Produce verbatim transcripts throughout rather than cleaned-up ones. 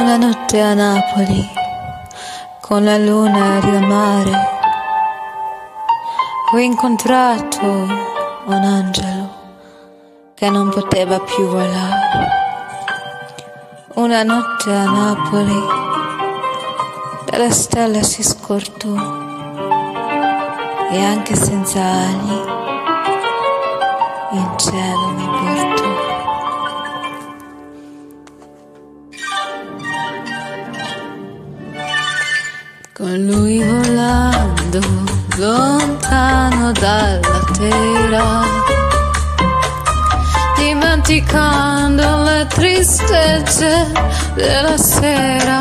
Una notte a Napoli, con la luna e il mare, ho incontrato un angelo che non poteva più volare. Una notte a Napoli, dalla stella si scortò e anche senza ali in cielo mi portò. Con lui volando lontano dalla terra, dimenticando le tristezze della sera,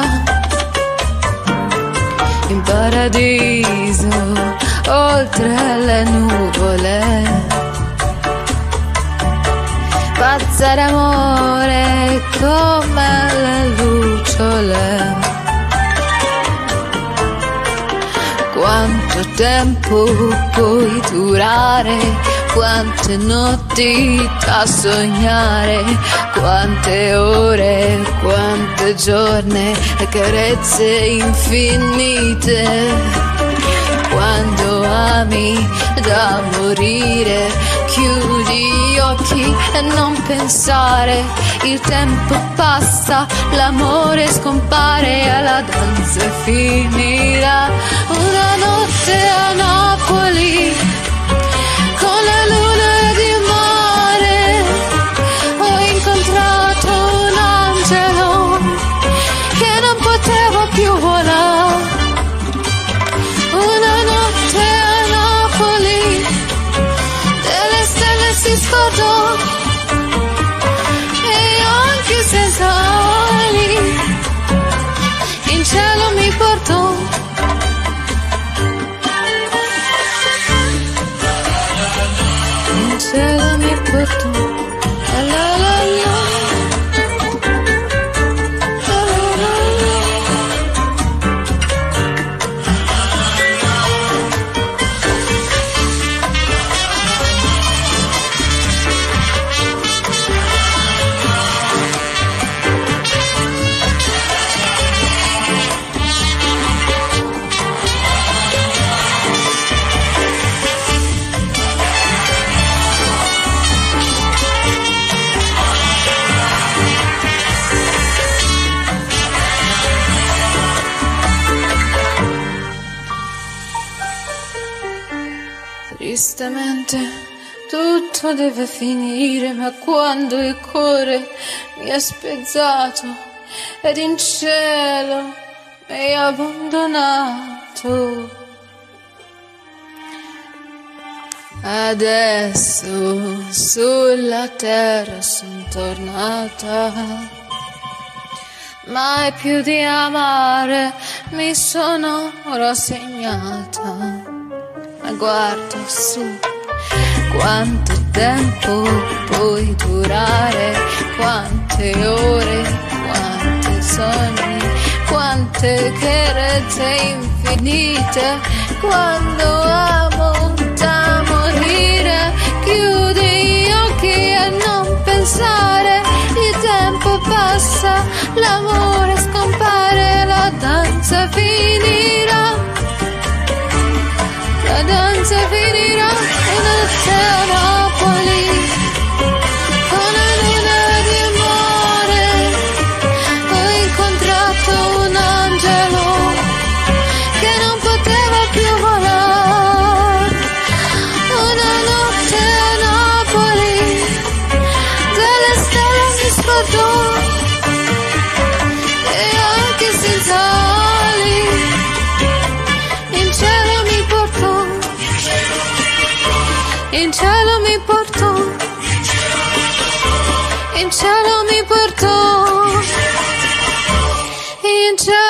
in paradiso oltre le nuvole, pazza d'amore come le lucciole. Quanto tempo puoi durare, quante notti da sognare, quante ore, quante giorni e carezze infinite. Quando ami da morire, chiudi gli occhi e non pensare, il tempo passa, l'amore scompare e la danza finirà. Una notte a Napoli, con la luna di mare, ho incontrato un angelo che non poteva più volare. Una notte a Napoli, delle stelle si scordò e anche senza ali in cielo mi portò. In cielo mi portò. La la la la. Tristemente tutto deve finire, ma quando il cuore mi ha spezzato ed in cielo mi hai abbandonato, adesso sulla terra son tornata, mai più di amare mi sono rassegnata. Ma guardo su, quanto tempo puoi durare, quante ore, quanti sogni, quante carezze infinite. Quando amo da morire, chiudi gli occhi e non pensare, il tempo passa, l'amore scompare, la danza finirà. La danza finirà. Una notte a Napoli, con la luna di amore, ho incontrato un angelo che non poteva più volare. Una notte a Napoli, delle stelle mi scordò e anche senza ali in cielo mi portò. In cielo mi portò, in cielo mi portò, in cielo